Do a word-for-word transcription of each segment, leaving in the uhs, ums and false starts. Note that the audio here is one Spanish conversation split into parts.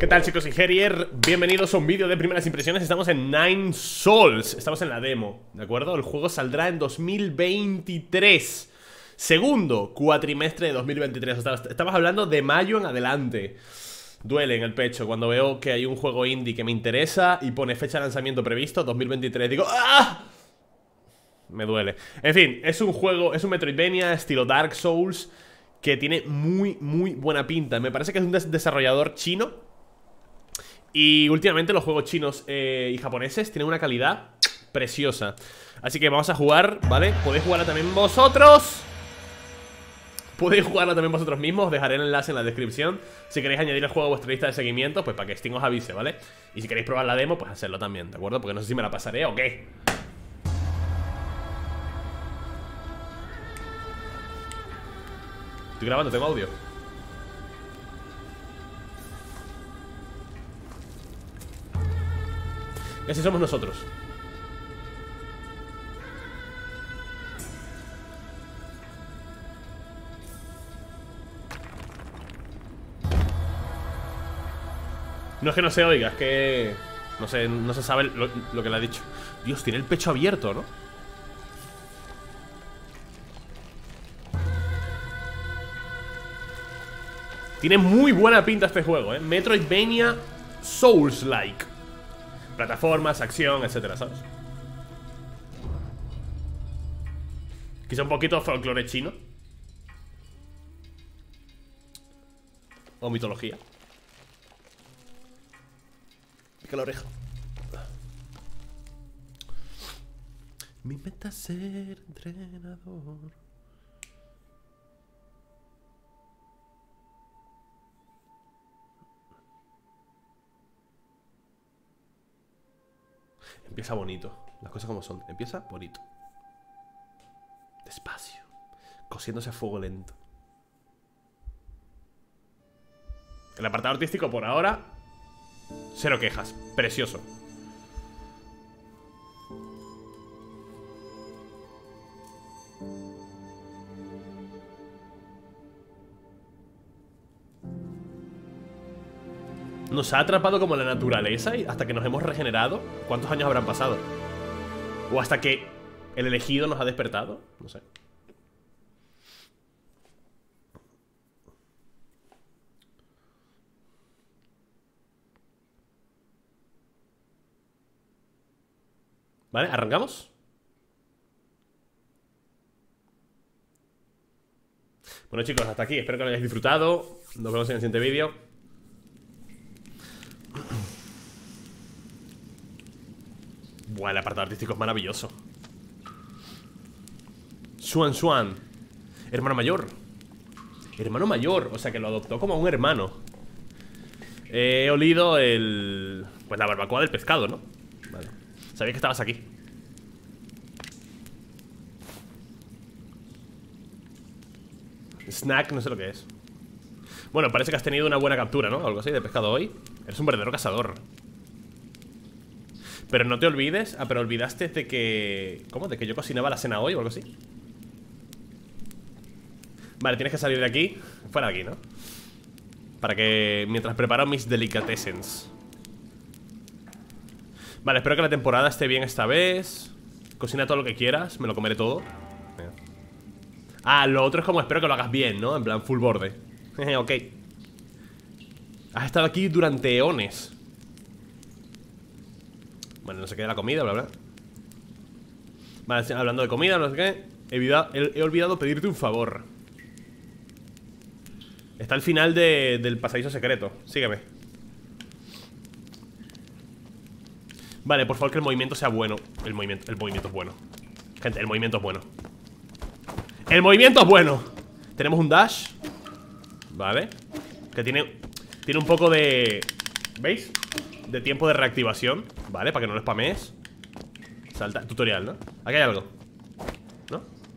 ¿Qué tal, chicos? Y Herier, bienvenidos a un vídeo de primeras impresiones. Estamos en Nine Sols, estamos en la demo, ¿de acuerdo? El juego saldrá en dos mil veintitrés, segundo cuatrimestre de dos mil veintitrés. Estamos hablando de mayo en adelante. Duele en el pecho cuando veo que hay un juego indie que me interesa y pone fecha de lanzamiento previsto dos mil veintitrés. Digo, ¡ah! Me duele. En fin, es un juego, es un Metroidvania estilo Dark Souls que tiene muy, muy buena pinta. Me parece que es un des desarrollador chino. Y últimamente los juegos chinos eh, y japoneses tienen una calidad preciosa. Así que vamos a jugar, ¿vale? Podéis jugarla también vosotros. Podéis jugarla también vosotros mismos. Os dejaré el enlace en la descripción. Si queréis añadir el juego a vuestra lista de seguimiento, pues para que Steam os avise, ¿vale? Y si queréis probar la demo, pues hacerlo también, ¿de acuerdo? Porque no sé si me la pasaré o qué. Estoy grabando, tengo audio. Ese somos nosotros. No es que no se oiga, es que no sé, no se sabe lo, lo que le ha dicho. Dios, tiene el pecho abierto, ¿no? Tiene muy buena pinta este juego, ¿eh? Metroidvania Souls-like. Plataformas, acción, etcétera, ¿sabes? Quizá un poquito folclore chino. O mitología. Pica la oreja. Me inventa ser entrenador. Empieza bonito, las cosas como son. Empieza bonito. Despacio, cosiéndose a fuego lento. El apartado artístico por ahora, cero quejas, precioso. Nos ha atrapado como la naturaleza y hasta que nos hemos regenerado. ¿Cuántos años habrán pasado? O hasta que el elegido nos ha despertado. No sé. Vale, arrancamos. Bueno, chicos, hasta aquí. Espero que lo hayáis disfrutado. Nos vemos en el siguiente vídeo. Buah, el apartado artístico es maravilloso. Swan Swan, hermano mayor. Hermano mayor, o sea que lo adoptó como un hermano. He olido el... pues la barbacoa del pescado, ¿no? Vale. Sabía que estabas aquí. Snack, no sé lo que es. Bueno, parece que has tenido una buena captura, ¿no? Algo así de pescado hoy. Eres un verdadero cazador. Pero no te olvides. Ah, pero olvidaste de que... ¿Cómo? De que yo cocinaba la cena hoy o algo así. Vale, tienes que salir de aquí. Fuera de aquí, ¿no? Para que... mientras preparo mis delicatessens. Vale, espero que la temporada esté bien esta vez. Cocina todo lo que quieras. Me lo comeré todo. Mira. Ah, lo otro es como espero que lo hagas bien, ¿no? En plan full borde. Ok. Has estado aquí durante eones. Bueno, no sé qué de la comida, bla, bla. Vale, hablando de comida, no sé qué. He, he, he olvidado pedirte un favor. Está al final de, del pasadizo secreto. Sígueme. Vale, por favor que el movimiento sea bueno. El movimiento, el movimiento es bueno. Gente, el movimiento es bueno. ¡El movimiento es bueno! Tenemos un dash. Vale. Que tiene, tiene un poco de... ¿veis? De tiempo de reactivación. Vale, para que no lo spamees. Salta, tutorial, ¿no? Aquí hay algo. ¿No?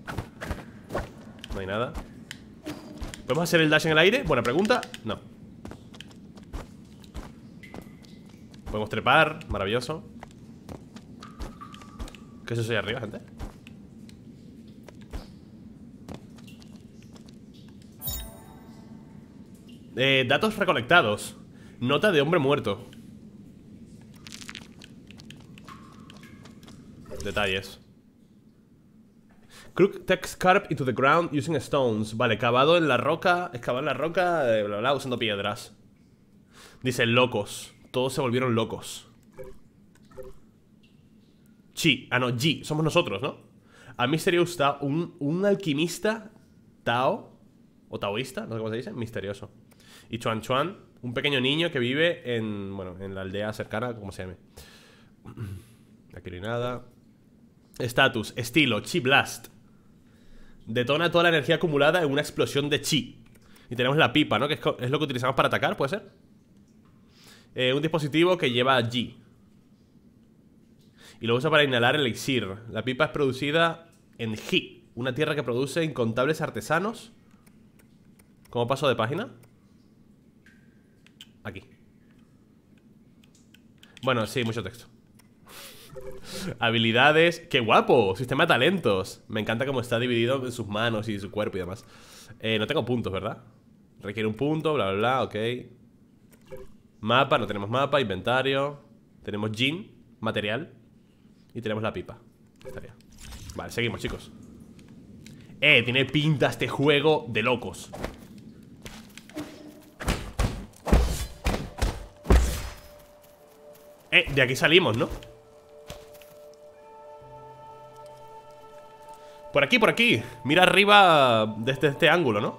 No hay nada. ¿Podemos hacer el dash en el aire? Buena pregunta. No. Podemos trepar, maravilloso. ¿Qué es eso ahí arriba, gente? Eh, datos recolectados. Nota de hombre muerto. Detalles. Crook takes carp into the ground using stones. Vale, cavado en la roca. Excavado en la roca, eh, bla, bla, usando piedras. Dice locos. Todos se volvieron locos. Chi, ah no, G, somos nosotros, ¿no? A Mysterious Tao, un, un alquimista Tao, o taoísta, no sé cómo se dice, misterioso. Y Chuan Chuan, un pequeño niño que vive en, bueno, en la aldea cercana, ¿cómo se llame? Aquí no hay nada. Estatus, estilo, Chi Blast. Detona toda la energía acumulada en una explosión de chi. Y tenemos la pipa, ¿no? Que es, es lo que utilizamos para atacar, ¿puede ser? Eh, un dispositivo que lleva G. Y lo usa para inhalar el elixir. La pipa es producida en Ji, una tierra que produce incontables artesanos. ¿Cómo paso de página? Aquí. Bueno, sí, mucho texto. Habilidades. ¡Qué guapo! Sistema de talentos. Me encanta cómo está dividido en sus manos y su cuerpo y demás. eh, No tengo puntos, ¿verdad? Requiere un punto, bla, bla, bla, ok. Mapa, no tenemos mapa. Inventario. Tenemos Jin, material. Y tenemos la pipa. Estaría. Vale, seguimos, chicos. Eh, tiene pinta este juego de locos. Eh, de aquí salimos, ¿no? Por aquí, por aquí. Mira arriba desde este ángulo, ¿no?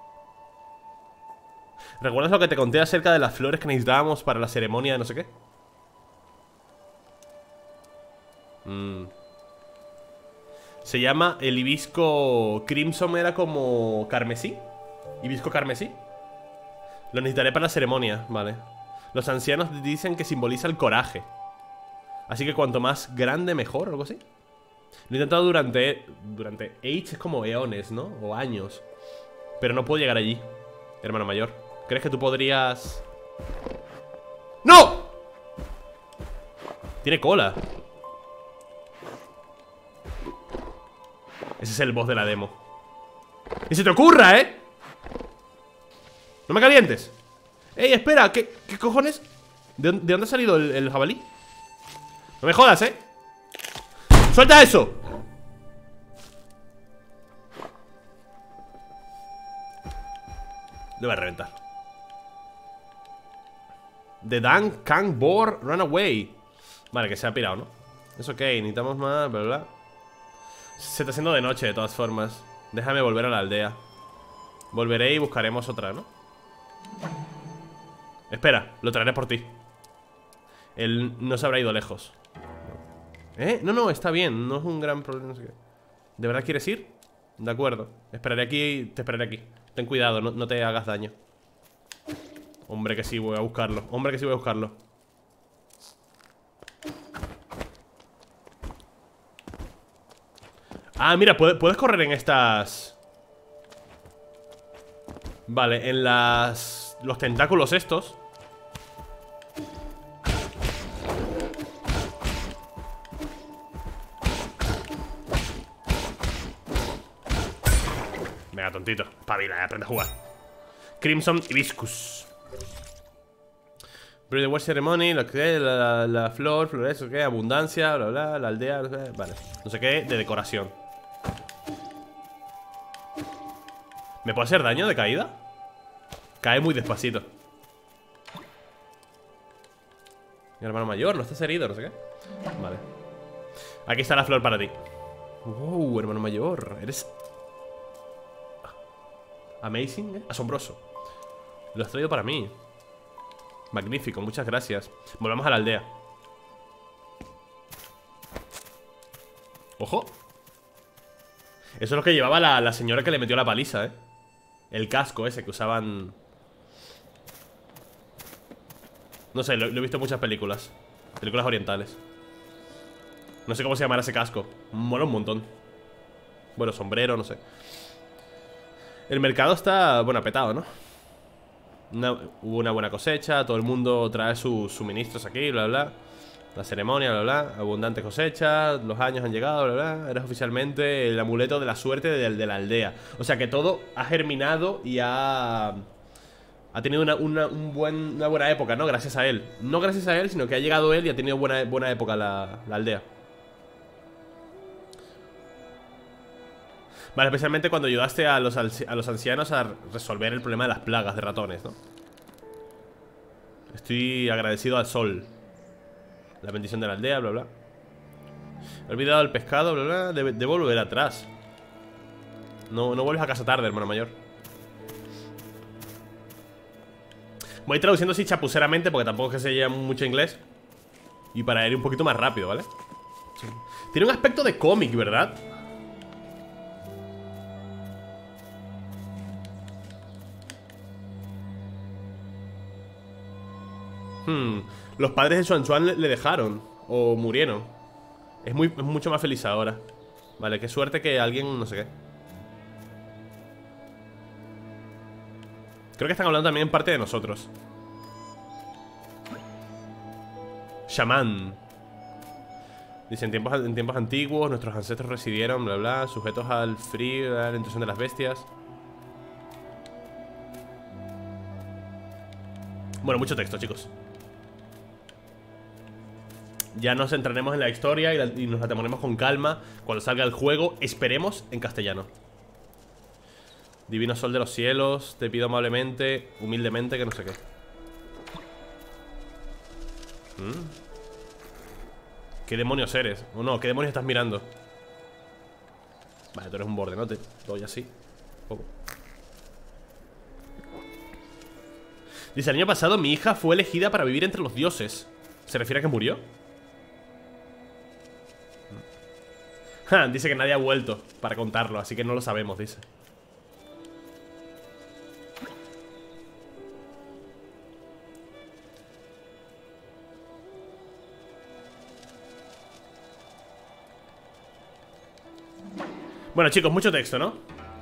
¿Recuerdas lo que te conté acerca de las flores que necesitábamos para la ceremonia de no sé qué? Mm. Se llama el hibisco Crimson, era como carmesí. Hibisco carmesí. Lo necesitaré para la ceremonia, vale. Los ancianos dicen que simboliza el coraje. Así que cuanto más grande mejor, o algo así. Lo he intentado durante... Durante age es como eones, ¿no? O años. Pero no puedo llegar allí, hermano mayor. ¿Crees que tú podrías...? ¡No! Tiene cola. Ese es el boss de la demo. ¡Y se te ocurra, eh! ¡No me calientes! ¡Ey, espera! ¿Qué, qué cojones? ¿De, ¿De dónde ha salido el, el jabalí? No me jodas, eh. ¡Suelta eso! Lo voy a reventar. The Dan Kang Boar Run Away. Vale, que se ha pirado, ¿no? Es ok, necesitamos más, bla, bla. Se está haciendo de noche, de todas formas. Déjame volver a la aldea. Volveré y buscaremos otra, ¿no? Espera, lo traeré por ti. Él no se habrá ido lejos. ¿Eh? No, no, está bien. No es un gran problema, no sé qué. ¿De verdad quieres ir? De acuerdo. Esperaré aquí, te esperaré aquí. Ten cuidado, no, no te hagas daño. Hombre que sí, voy a buscarlo. Hombre que sí, voy a buscarlo. Ah, mira, puedes, puedes correr en estas... Vale, en las... Los tentáculos estos. Venga, tontito, espabila, eh, aprende a jugar. Crimson Hibiscus. Brew the War Ceremony, lo que es, la, la, la flor, flores, lo que es, abundancia, bla, bla, la aldea, no sé, vale. No sé qué, de decoración. ¿Me puede hacer daño de caída? Cae muy despacito. Mi hermano mayor, no estás herido, no sé qué. Vale. Aquí está la flor para ti. Wow, hermano mayor, eres... Amazing, ¿eh? Asombroso. Lo has traído para mí. Magnífico, muchas gracias. Volvamos a la aldea. ¡Ojo! Eso es lo que llevaba la, la señora que le metió la paliza, ¿eh? El casco ese que usaban. No sé, lo, lo he visto en muchas películas. Películas orientales. No sé cómo se llamará ese casco. Mola un montón. Bueno, sombrero, no sé. El mercado está, bueno, apetado, ¿no? Una, hubo una buena cosecha. Todo el mundo trae sus suministros aquí, bla, bla. La ceremonia, bla, bla. Abundante cosecha. Los años han llegado, bla, bla. Eres oficialmente el amuleto de la suerte de, de la aldea. O sea que todo ha germinado y ha... Ha tenido una, una, un buen, una buena época, ¿no? Gracias a él. No gracias a él, sino que ha llegado él y ha tenido buena, buena época la, la aldea. Vale, especialmente cuando ayudaste a los, a los ancianos a resolver el problema de las plagas de ratones, ¿no? Estoy agradecido al sol. La bendición de la aldea, bla, bla. He olvidado el pescado, bla, bla. Debo, debo volver atrás. No, no vuelves a casa tarde, hermano mayor. Voy traduciendo así chapuceramente porque tampoco es que se lleve mucho inglés. Y para ir un poquito más rápido, ¿vale? Sí. Tiene un aspecto de cómic, ¿verdad? Hmm. Los padres de Xuan Xuan le, le dejaron. O murieron. Es, muy, es mucho más feliz ahora. Vale, qué suerte que alguien, no sé qué. Creo que están hablando también en parte de nosotros. Shaman. Dice, en tiempos, en tiempos antiguos nuestros ancestros residieron, bla, bla, sujetos al frío, a la intrusión de las bestias. Bueno, mucho texto, chicos. Ya nos centraremos en la historia y, la, y nos la tomaremos con calma cuando salga el juego. Esperemos en castellano. Divino sol de los cielos, te pido amablemente, humildemente, que no sé qué. ¿Mm? ¿Qué demonios eres? O no, ¿qué demonios estás mirando? Vale, tú eres un borde, ¿no? Te doy así un poco. Dice, el año pasado mi hija fue elegida para vivir entre los dioses. ¿Se refiere a que murió? Ja, dice que nadie ha vuelto para contarlo, así que no lo sabemos, dice. Bueno, chicos, mucho texto, ¿no?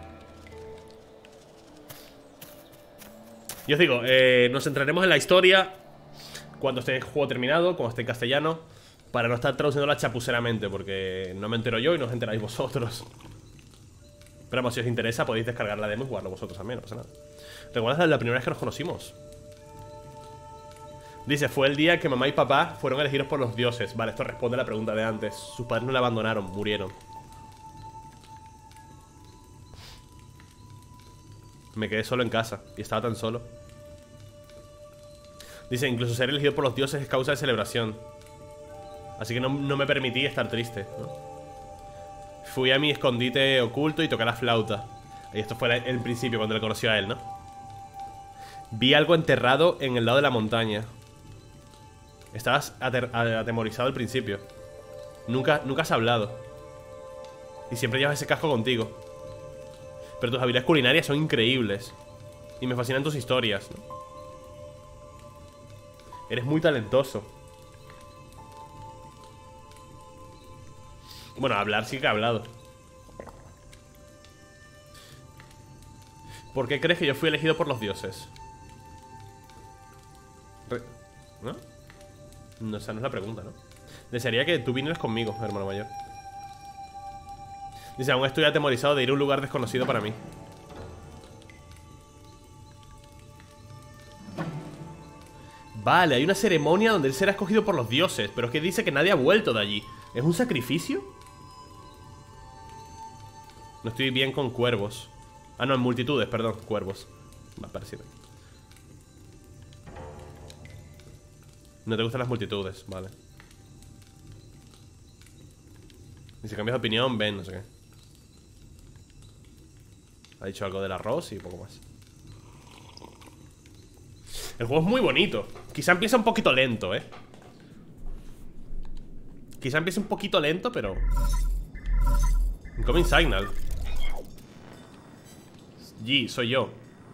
Y os digo, eh, nos centraremos en la historia cuando esté el juego terminado, cuando esté en castellano, para no estar traduciéndola chapuceramente, porque no me entero yo y no os enteráis vosotros. Pero vamos, si os interesa podéis descargar la demo y jugarlo vosotros también, no pasa nada. ¿Recuerdas la primera vez que nos conocimos? Dice, fue el día que mamá y papá fueron elegidos por los dioses. Vale, esto responde a la pregunta de antes. Sus padres no le abandonaron, murieron. Me quedé solo en casa y estaba tan solo. Dice, incluso ser elegido por los dioses es causa de celebración. Así que no, no me permití estar triste, ¿no? Fui a mi escondite oculto y toqué la flauta. Y esto fue el principio, cuando le conoció a él, ¿no? Vi algo enterrado en el lado de la montaña. Estabas atemorizado al principio. Nunca, nunca has hablado. Y siempre llevas ese casco contigo. Pero tus habilidades culinarias son increíbles. Y me fascinan tus historias, ¿no? Eres muy talentoso. Bueno, hablar sí que ha hablado. ¿Por qué crees que yo fui elegido por los dioses? Re ¿No? No, esa no es la pregunta, ¿no? Desearía que tú vinieras conmigo, hermano mayor. Dice, aún estoy atemorizado de ir a un lugar desconocido para mí. Vale, hay una ceremonia donde él será escogido por los dioses. Pero es que dice que nadie ha vuelto de allí. ¿Es un sacrificio? No estoy bien con cuervos. Ah, no, en multitudes, perdón, cuervos. Me ha parecido. No te gustan las multitudes, vale. Y si cambias de opinión, ven, no sé qué. Ha dicho algo del arroz y poco más. El juego es muy bonito. Quizá empieza un poquito lento, eh. Quizá empiece un poquito lento, pero... Incoming signal. G, soy yo.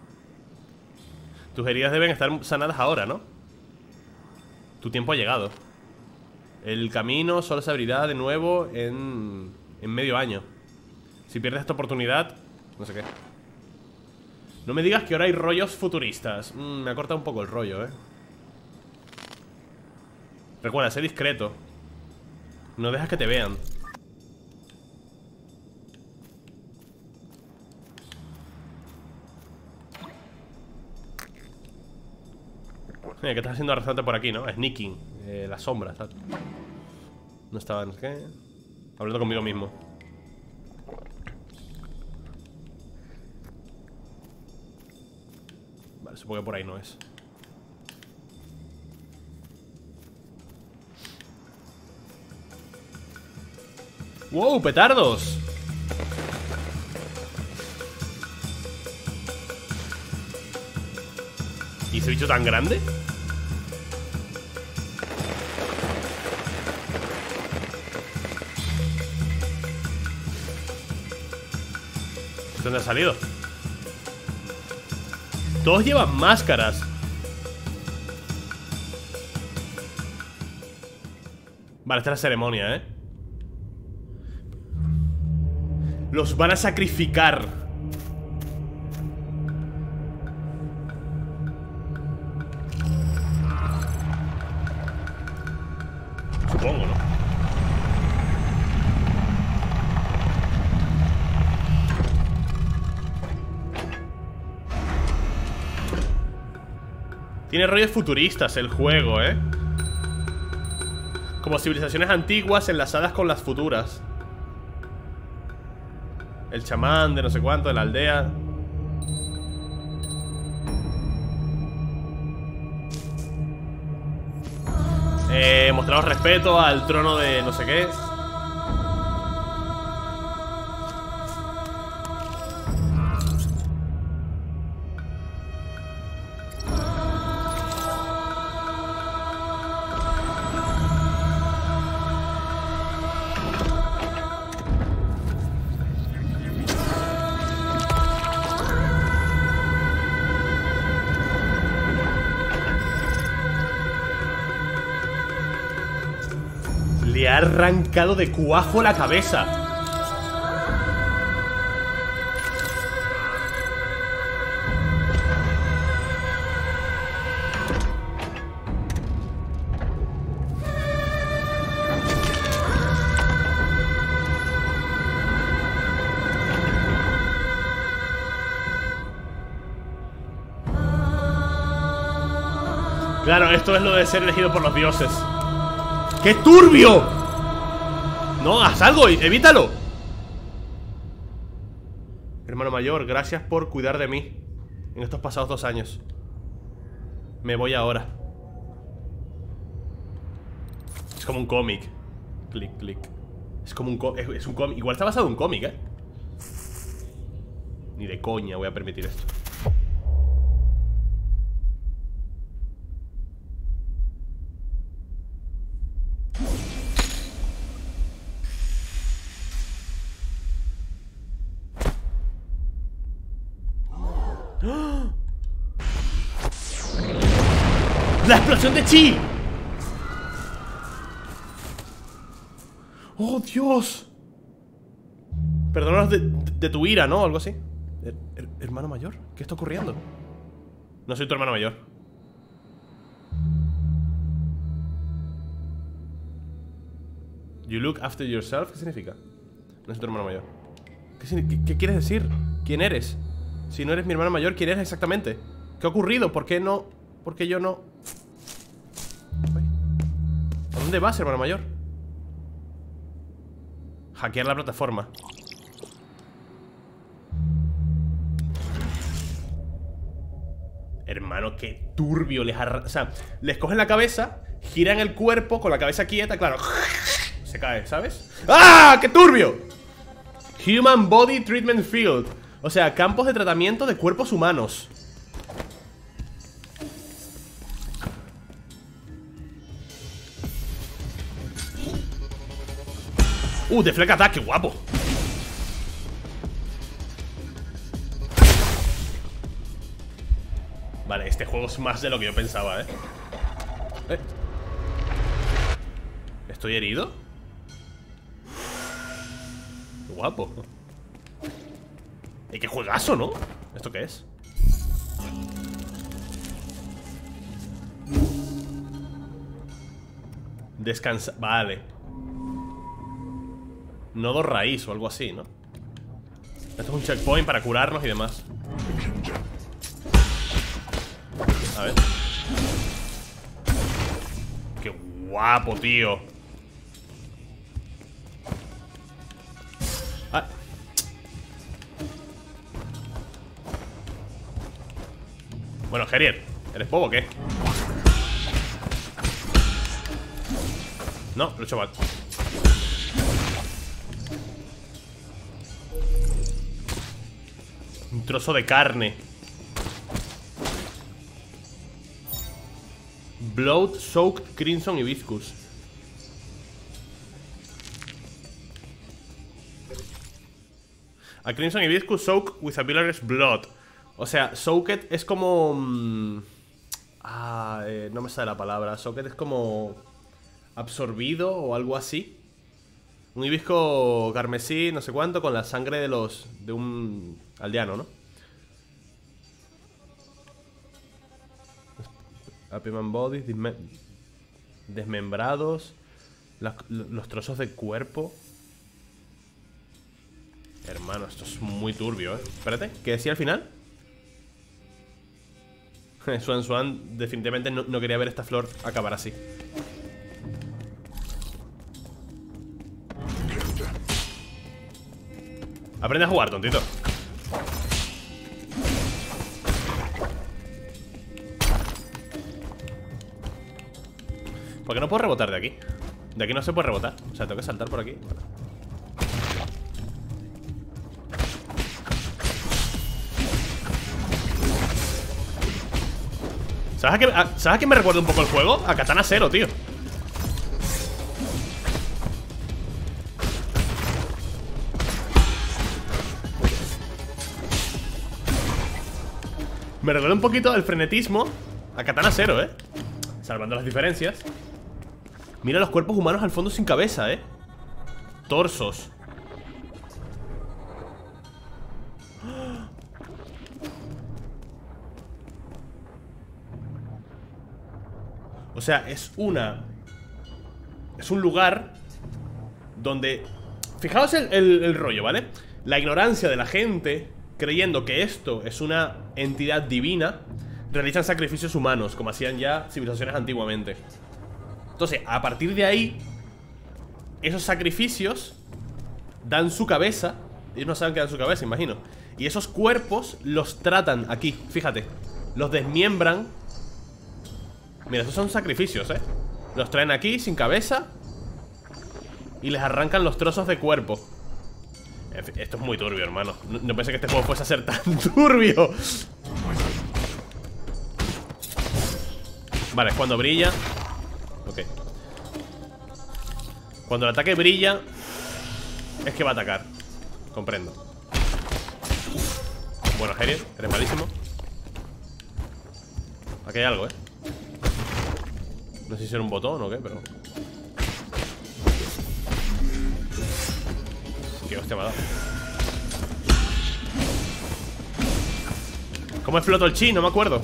Tus heridas deben estar sanadas ahora, ¿no? Tu tiempo ha llegado. El camino solo se abrirá de nuevo en... en medio año. Si pierdes esta oportunidad... No sé qué. No me digas que ahora hay rollos futuristas. mm, Me ha cortado un poco el rollo, eh. Recuerda, sé discreto. No dejas que te vean. Mira, que estás haciendo arrastrante por aquí, ¿no? Sneaking, eh, la sombra, ¿sabes? No estaba, no sé qué. Hablando conmigo mismo. Vale, supongo que por ahí no es. ¡Wow! ¡Petardos! ¿Y ese bicho tan grande? ¿Dónde ha salido? Todos llevan máscaras. Vale, esta es la ceremonia, ¿eh? Los van a sacrificar. Supongo, ¿no? Tiene rollos futuristas el juego, ¿eh? Como civilizaciones antiguas enlazadas con las futuras. El chamán de no sé cuánto, de la aldea. Eh, mostraros respeto al trono de no sé qué. Le ha arrancado de cuajo la cabeza. Claro, esto es lo de ser elegido por los dioses. ¡Qué turbio! No, haz algo, evítalo. Hermano mayor, gracias por cuidar de mí en estos pasados dos años. Me voy ahora. Es como un cómic. Clic, clic. Es como un cómic, es, es un cómic. Igual está basado en un cómic, ¿eh? Ni de coña voy a permitir esto. ¡La explosión de chi! ¡Oh, Dios! Perdónanos de, de, de tu ira, ¿no? Algo así. Her, her, ¿Hermano mayor? ¿Qué está ocurriendo? No soy tu hermano mayor. You look after yourself. ¿Qué significa? No soy tu hermano mayor. ¿Qué, qué, qué quieres decir? ¿Quién eres? Si no eres mi hermano mayor, ¿quién eres exactamente? ¿Qué ha ocurrido? ¿Por qué no? ¿Por qué yo no? ¿A dónde vas, hermano mayor? Hackear la plataforma. Hermano, qué turbio. Les arra... O sea, les cogen la cabeza, giran el cuerpo con la cabeza quieta, claro. Se cae, ¿sabes? ¡Ah! ¡Qué turbio! Human Body Treatment Field. O sea, campos de tratamiento de cuerpos humanos. Uh, deflect attack, qué guapo. Vale, este juego es más de lo que yo pensaba, ¿eh? ¿Eh? ¿Estoy herido? Qué guapo. Y qué juegazo, ¿no? ¿Esto qué es? Descansa... Vale. Nodo raíz o algo así, ¿no? Esto es un checkpoint para curarnos y demás. A ver. Guapo, tío. Ah. Bueno, Gerier, ¿eres bobo o qué? No, lo he hecho mal. Un trozo de carne. Blood Soaked Crimson Hibiscus. A Crimson Hibiscus soaked with a villagers blood. O sea, soaked es como... Mmm, ah, eh, no me sale la palabra. Soaked es como... absorbido o algo así. Un hibisco carmesí, no sé cuánto, con la sangre de los... de un aldeano, ¿no? Appian bodies, desmembrados, los, los trozos de cuerpo. Hermano, esto es muy turbio, ¿eh? Espérate, ¿qué decía al final? Swan Swan definitivamente no, no quería ver esta flor acabar así. Aprende a jugar, tontito. ¿Por qué no puedo rebotar de aquí? De aquí no se puede rebotar. O sea, tengo que saltar por aquí. Bueno. ¿Sabes a, qué, a, ¿Sabes a qué me recuerda un poco el juego? A Katana Zero, tío. Me recuerda un poquito el frenetismo a Katana Zero, ¿eh? Salvando las diferencias. Mira los cuerpos humanos al fondo sin cabeza, ¿eh? Torsos. O sea, es una... es un lugar donde... Fijaos el, el, el rollo, ¿vale? La ignorancia de la gente, creyendo que esto es una entidad divina, realizan sacrificios humanos, como hacían ya civilizaciones antiguamente. Entonces, a partir de ahí, esos sacrificios dan su cabeza. Ellos no saben que dan su cabeza, imagino. Y esos cuerpos los tratan aquí, fíjate. Los desmiembran. Mira, esos son sacrificios, ¿eh? Los traen aquí, sin cabeza, y les arrancan los trozos de cuerpo. En fin, esto es muy turbio, hermano. No, no pensé que este juego fuese a ser tan turbio. Vale, cuando brilla. Ok. Cuando el ataque brilla, es que va a atacar. Comprendo. Bueno, Gerier, eres malísimo. Aquí hay algo, ¿eh? No sé si era un botón o qué, pero... Qué hostia me ha dado. ¿Cómo explotó el chi? No me acuerdo.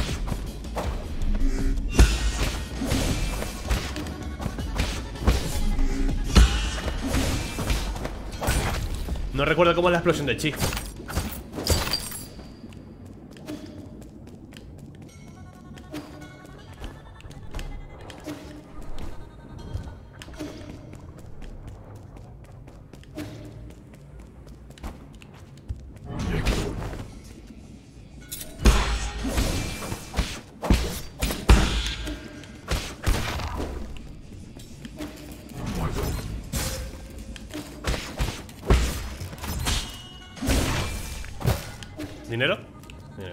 No recuerdo cómo es la explosión de chi. ¿Dinero? Dinero.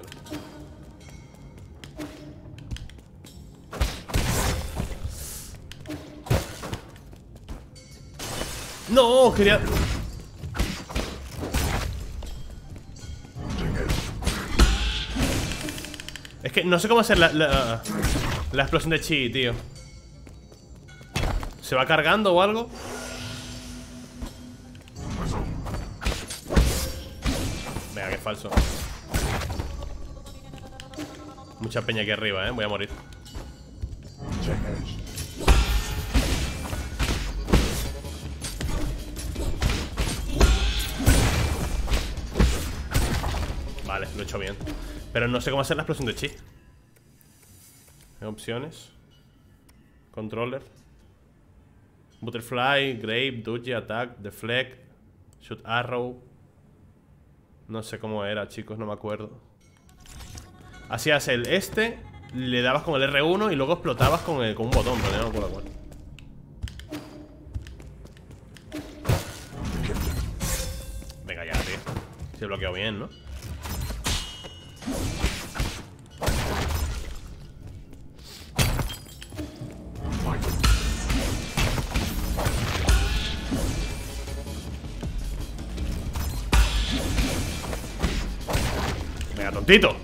No, quería... Es que no sé cómo hacer la, la, la explosión de chi, tío. ¿Se va cargando o algo? Venga, que falso. Mucha peña aquí arriba, eh. Voy a morir. Vale, lo he hecho bien. Pero no sé cómo hacer la explosión de chi. ¿Hay opciones? Controller. Butterfly, Grave, Dodge, Attack, Deflect, Shoot Arrow. No sé cómo era, chicos, no me acuerdo. Hacías el este, le dabas con el R uno y luego explotabas con, el, con un botón, pero no me acuerdo cuál. Venga ya, tío. Se bloqueó bien, ¿no? Venga, tontito.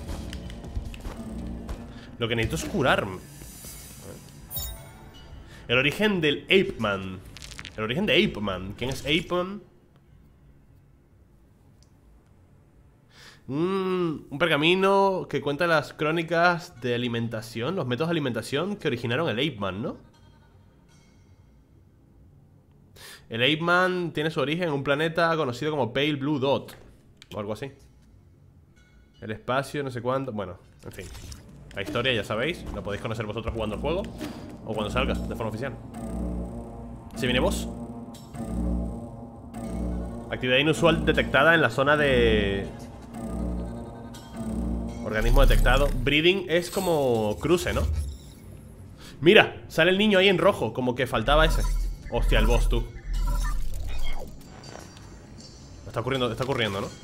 Lo que necesito es curarme. El origen del Ape Man. El origen de Ape Man. ¿Quién es Ape Man? Mm, un pergamino que cuenta las crónicas de alimentación, los métodos de alimentación que originaron el Ape Man, ¿no? El Ape Man tiene su origen en un planeta conocido como Pale Blue Dot o algo así. El espacio, no sé cuánto. Bueno, en fin. La historia ya sabéis, la podéis conocer vosotros jugando el juego o cuando salga de forma oficial. ¿Se viene boss? Actividad inusual detectada en la zona de... Organismo detectado. Breeding es como cruce, ¿no? Mira, sale el niño ahí en rojo, como que faltaba ese. Hostia, el boss, tú. Está ocurriendo, está ocurriendo, ¿no?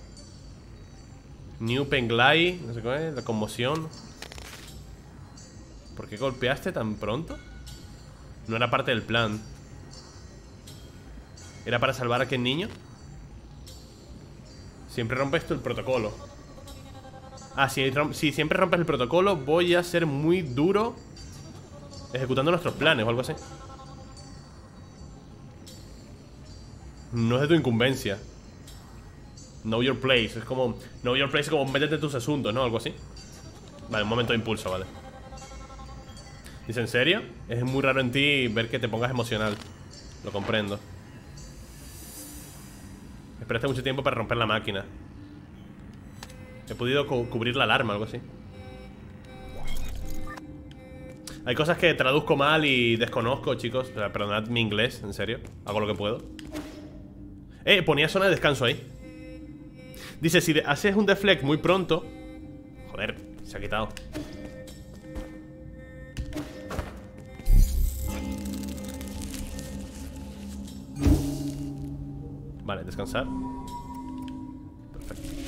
New Penglai, no sé cómo es, la conmoción. ¿Por qué golpeaste tan pronto? No era parte del plan. ¿Era para salvar a aquel niño? Siempre rompes tú el protocolo. Ah, si, si siempre rompes el protocolo, voy a ser muy duro ejecutando nuestros planes o algo así. No es de tu incumbencia. Know your place. Es como... Know your place es como métete en tus asuntos, ¿no? Algo así. Vale, un momento de impulso, vale. Dice, ¿en serio? Es muy raro en ti ver que te pongas emocional. Lo comprendo. Esperaste mucho tiempo para romper la máquina. He podido cu cubrir la alarma, algo así. Hay cosas que traduzco mal y desconozco, chicos. Perdonad mi inglés, en serio. Hago lo que puedo. Eh, ponía zona de descanso ahí. Dice, si haces un deflect muy pronto... Joder, se ha quitado. Vale, descansar. Perfecto.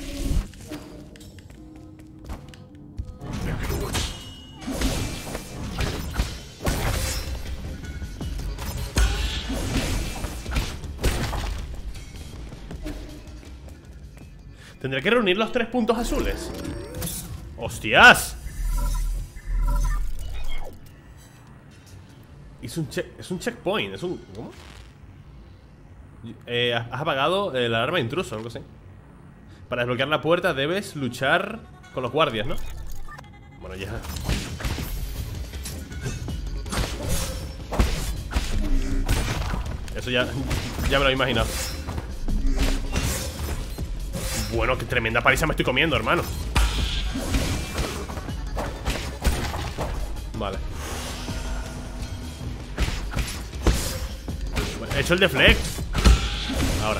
¿Tendré que reunir los tres puntos azules? ¡Hostias! Es un, check, es un checkpoint. Es un... ¿Cómo? Eh, has apagado la alarma de intruso, algo así. Para desbloquear la puerta debes luchar con los guardias, ¿no? Bueno, ya. Eso ya, ya me lo he imaginado. Bueno, qué tremenda paliza me estoy comiendo, hermano. Vale. He hecho el deflect. Ahora.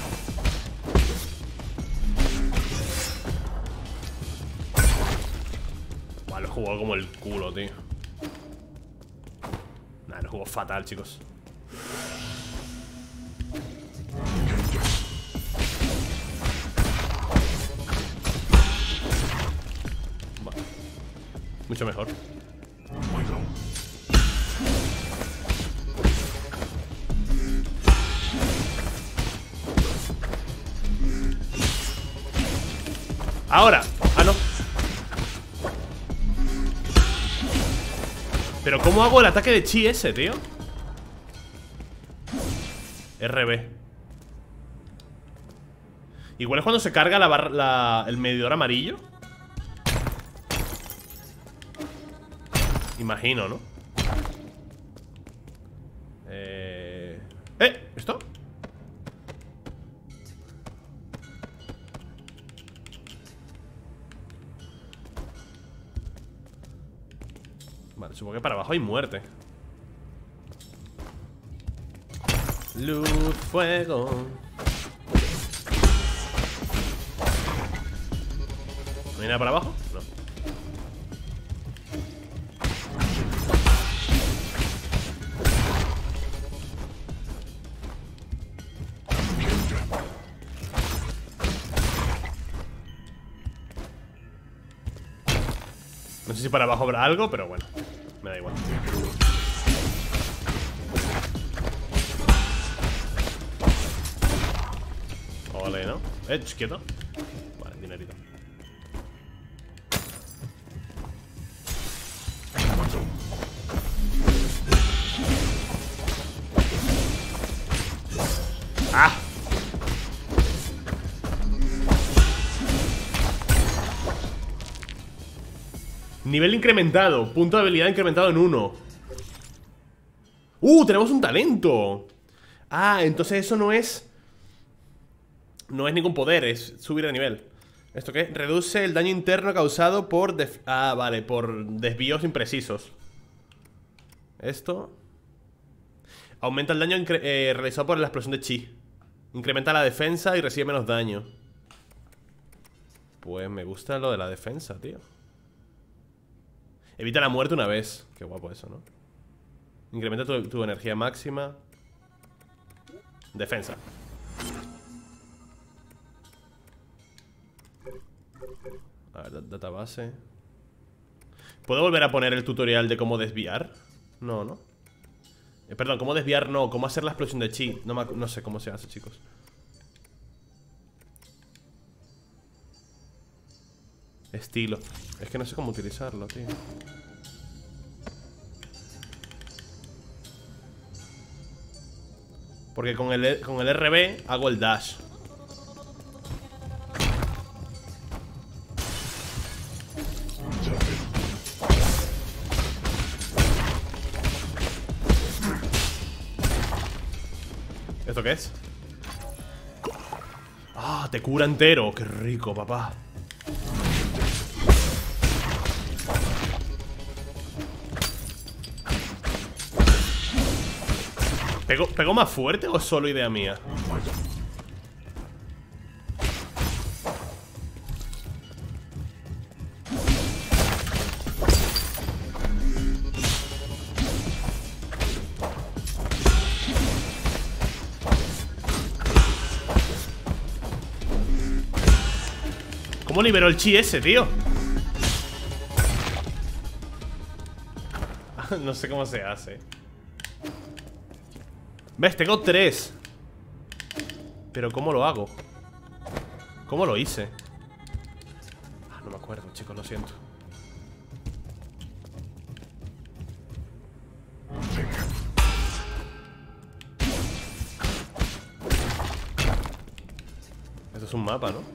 Vale, lo jugó como el culo, tío. Nah, lo jugó fatal, chicos. Vale. Mucho mejor. Ahora. Ah, no. Pero ¿cómo hago el ataque de chi ese, tío? R B. Igual es cuando se carga la barra, la, el medidor amarillo. Imagino, ¿no? Eh... ¿Eh? ¿Esto? Vale, supongo que para abajo hay muerte. Luz, fuego. ¿No hay nada para abajo? No. No sé si para abajo habrá algo, pero bueno, me da igual. Ole, ¿no? Eh, quieto. Vale, dinerito. ¡Ah! Nivel incrementado. Punto de habilidad incrementado en uno. ¡Uh! Tenemos un talento. Ah, entonces eso no es... No es ningún poder, es subir de nivel. ¿Esto qué? Reduce el daño interno causado por... Def... Ah, vale, por desvíos imprecisos. Esto... Aumenta el daño eh, realizado por la explosión de chi. Incrementa la defensa y recibe menos daño. Pues me gusta lo de la defensa, tío. Evita la muerte una vez. Qué guapo eso, ¿no? Incrementa tu, tu energía máxima. Defensa. A ver, database. ¿Puedo volver a poner el tutorial de cómo desviar? No, ¿no? Eh, perdón, cómo desviar no, cómo hacer la explosión de chi. No, me, no sé cómo se hace, chicos. Estilo. Es que no sé cómo utilizarlo, tío. Porque con el, con el R B hago el dash. ¿Esto qué es? Ah, te cura entero. Qué rico, papá. ¿Pegó, ¿Pegó más fuerte o es solo idea mía? ¿Cómo liberó el chi ese, tío? No sé cómo se hace. ¿Ves? Tengo tres. Pero ¿cómo lo hago? ¿Cómo lo hice? Ah, no me acuerdo, chicos, lo siento. Esto es un mapa, ¿no?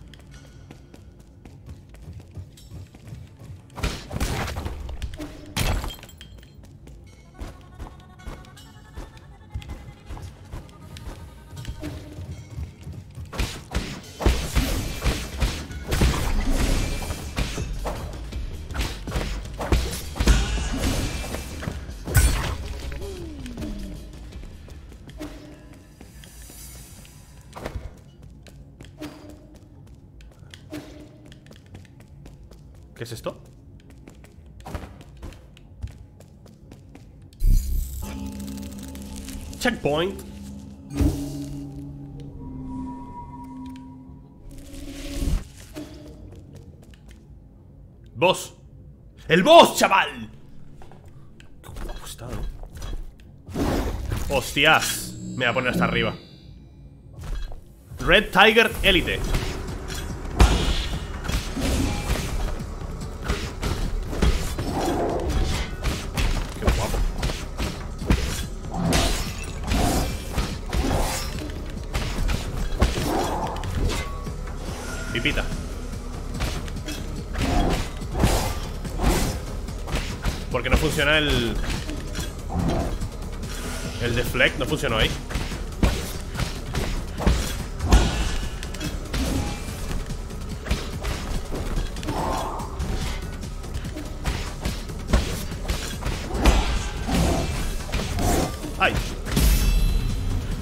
¿Qué es esto? Checkpoint. Boss. ¡El boss, chaval! Qué guapo está, ¿no? Hostias. Me voy a poner hasta arriba. Red Tiger Elite. Pipita. Porque no funciona el... El deflect, no funcionó ahí. ¡Ay!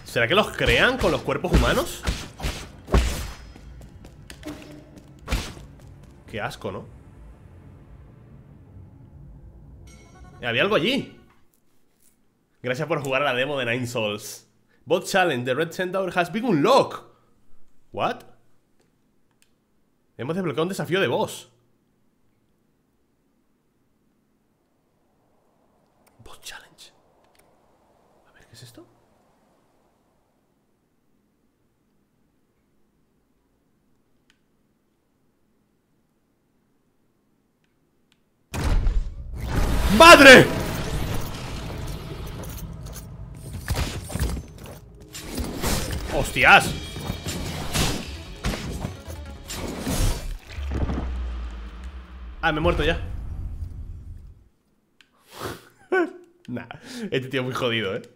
¿Será que los crean con los cuerpos humanos? Qué asco, ¿no? Había algo allí. Gracias por jugar a la demo de Nine Souls. Bot challenge, the Red Centaur has been unlocked. What? Hemos desbloqueado un desafío de boss. Bot challenge. A ver, ¿qué es esto? ¡Madre! ¡Hostias! Ah, me he muerto ya. Nah, este tío es muy jodido, ¿eh?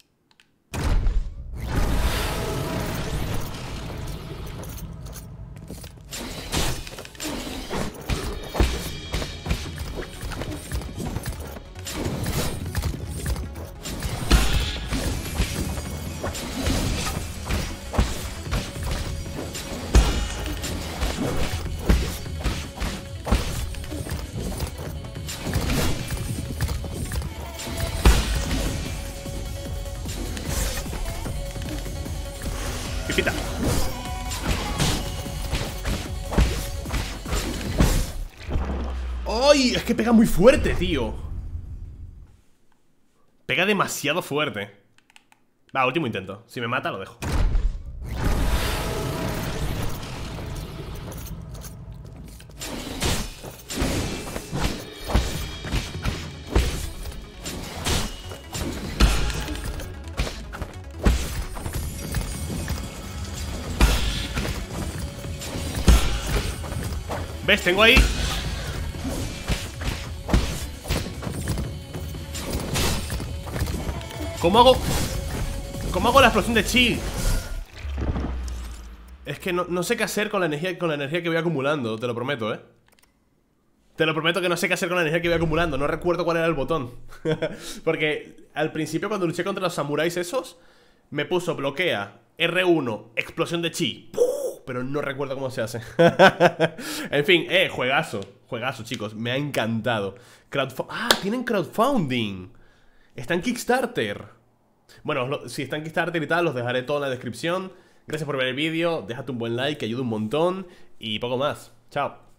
Pipita. ¡Ay! Es que pega muy fuerte, tío. Pega demasiado fuerte. Va, último intento. Si me mata, lo dejo. ¿Ves? Tengo ahí. ¿Cómo hago? ¿Cómo hago la explosión de chi? Es que no, no sé qué hacer con la energía, con la energía que voy acumulando. Te lo prometo, ¿eh? Te lo prometo que no sé qué hacer con la energía que voy acumulando. No recuerdo cuál era el botón. Porque al principio, cuando luché contra los samuráis esos, me puso bloquea, R uno, explosión de chi. ¡Puf! Pero no recuerdo cómo se hace. En fin, eh, juegazo. Juegazo, chicos, me ha encantado. Crowdfu- Ah, tienen crowdfunding. Está en Kickstarter. Bueno, lo- si está en Kickstarter y tal, los dejaré todo en la descripción. Gracias por ver el vídeo, déjate un buen like, que ayuda un montón. Y poco más, chao.